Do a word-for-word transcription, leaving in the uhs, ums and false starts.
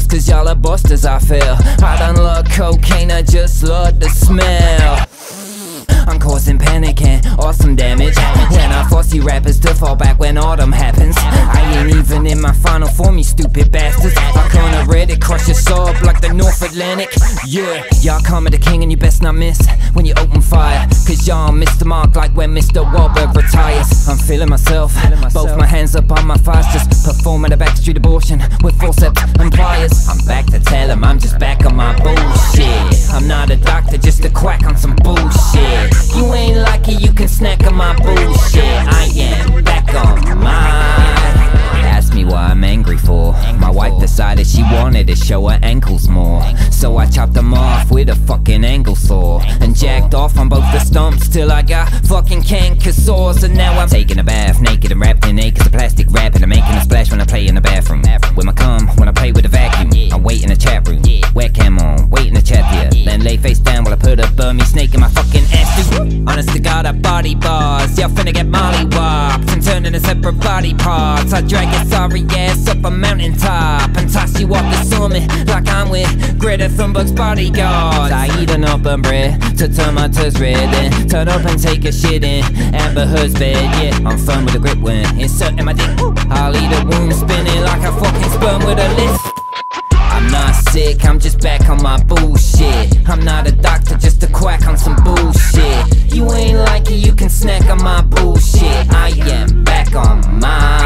lost, cause y'all are busters, I feel. I don't love cocaine, I just love the smell. I'm causing panic and awesome damage, and I force you rappers to fall back when autumn happens. I ain't even in my final form, you stupid bastards. I can't read it, crush your soul up like the North Atlantic. Yeah, y'all come at the king and you best not miss when you open fire, cause y'all miss the mark like when Mister Wahlberg retires. I'm feeling myself, both my hands up on my thighs, just performing a backstreet abortion with forceps and pliers. I'm back to tell him I'm just back on my bullshit. I'm not a doctor, just a quack on some bullshit. You ain't like it, you can snack on my bullshit. I am back on mine. Ask me what I'm angry for. My wife decided she wanted to show her ankles more, so I chopped them off with a fucking angle saw and jacked off on both the stumps till I got fucking canker sores. And now I'm taking a bath naked and wrapped in acres of plastic wrap, and I'm making a splash when I play in the bathroom with my cum when I play with the vacuum. I wait in the chat room, webcam on, waiting to chat here, then lay face down while I put a Burmese snake in my fucking ass. Honest to God, I body bars. Y'all finna get mollywopped and turned into separate body parts. I drag your sorry ass up a mountaintop and toss you off the summit like I'm with Greta Thunberg's bodyguards. I eat an open bread to turn my toes red, then turn up and take a shit in Amber Heard's bed. Yeah, I'm firm with a grip when inserting my dick. I'll eat a wound spinning like a fucking sperm with a lisp. I'm not sick, I'm just back on my bullshit. I'm not a doctor, just a quack on some bullshit. You ain't like it, you can snack on my bullshit. I am back on mine.